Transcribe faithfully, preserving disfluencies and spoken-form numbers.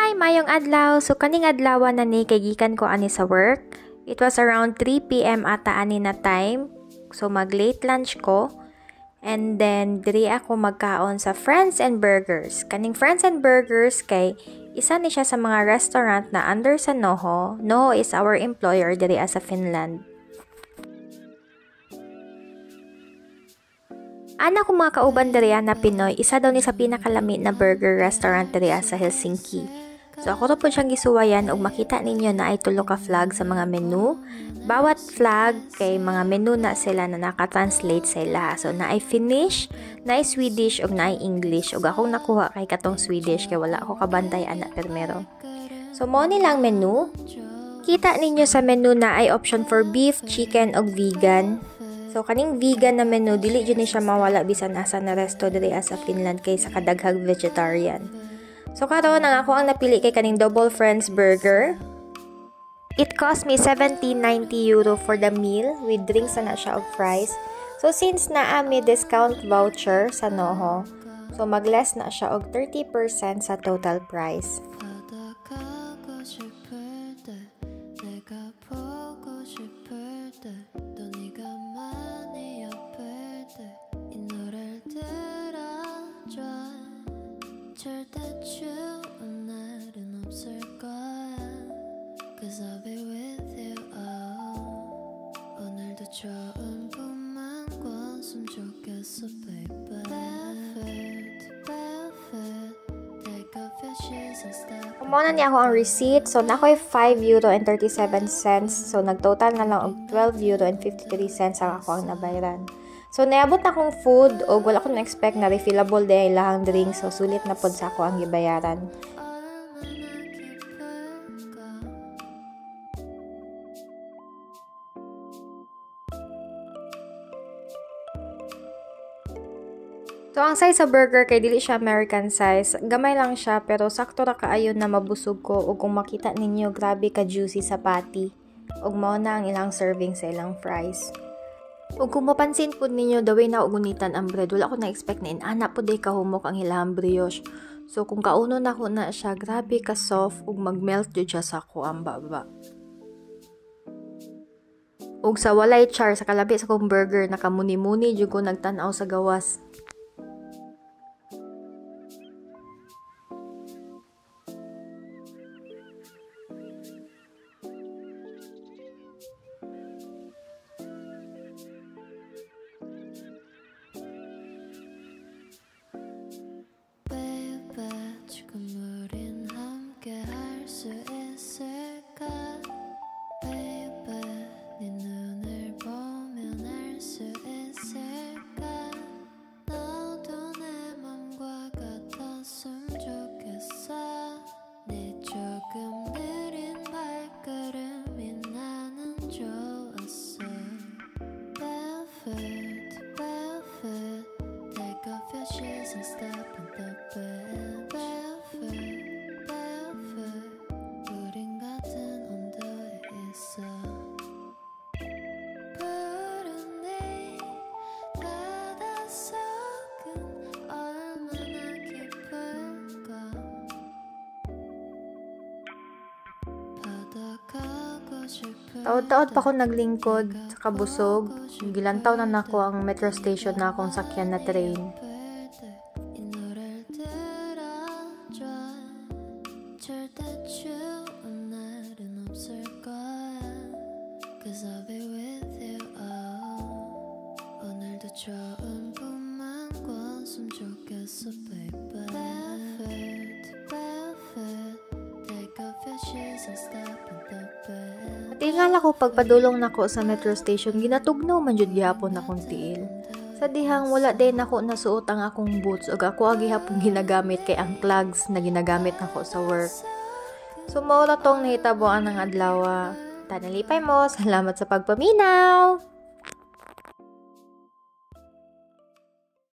Hi, mayong adlaw. So kaning adlaw na ni kay gikan ko ani sa work. It was around three p m ata ani na time. So mag late lunch ko. And then diri ako magkaon sa Friends and Brgrs. Kaning Friends and Brgrs kay isa ni siya sa mga restaurant na under sa Noho. Noho is our employer diri sa Finland. Ana ko mga kauban diri na Pinoy, isa daw ni sa pinakalami na burger restaurant diri sa Helsinki. So ako to po siyang gisuwayan ug makita ninyo na ay tulo ka flag sa mga menu. Bawat flag kay mga menu na sila na naka-translate sila. So na ay Finnish, na ay Swedish ug na ay English. Ug akong nakuha kay katong Swedish kay wala ako kabantay ana permero. So mo ni lang menu. Kita ninyo sa menu na ay option for beef, chicken ug vegan. So, kaning vegan na menu, dili dyan siya mawala bisan asa na resto diri sa Finland kay sa kadaghag vegetarian. So, karon ang ako ang napili kay kaning Double Friends Burger. It cost me seventeen ninety euro for the meal with drinks na siya of fries. So, since naa may discount voucher sa Noho, so mag-less na siya og thirty percent sa total price. Kumuna niya ako ang receipt. So, nakoy five euro and thirty-seven cents. So, nagtotal na lang og twelve euro and fifty-three cents ang ako ang nabayaran. So, naabot na akong food o wala akong na-expect na refillable dahil lahang drink. So, sulit na pod sa ako ang gibayaran. So, ang size sa burger kay dili siya American size. Gamay lang siya pero sakto ra kaayon na mabusog ko ug kung makita ninyo grabe ka juicy sa patty. Ug mao na ang ilang serving sa ilang fries. Ug kung mapansin pud ninyo the way na ugunitan ang bread, wala ko na-expect na inana pud day kahumok ang ilang brioche. So kung kauno na ko na siya, grabe ka soft ug mag-melt jud siya sa ako ang baba. Ug sa walay char sa kalabi sa kong burger, nakamuni-muni jud ko nagtan-aw sa gawas. Taod-taod pa ko naglingkod sa kabusog. Gilantaw na nako ang metro station na akong sakyan na train. Tingala ko pagpadulong nako sa metro station, ginatugnaw man jud gihapon akong tiil. Sa dihang wala din ako nasuot ang akong boots ug ako agi hapon ginagamit kay ang clogs na ginagamit nako sa work. So mao ra tong nahitaboan ng adlaw. Tanalipay mo, salamat sa pagpaminaw.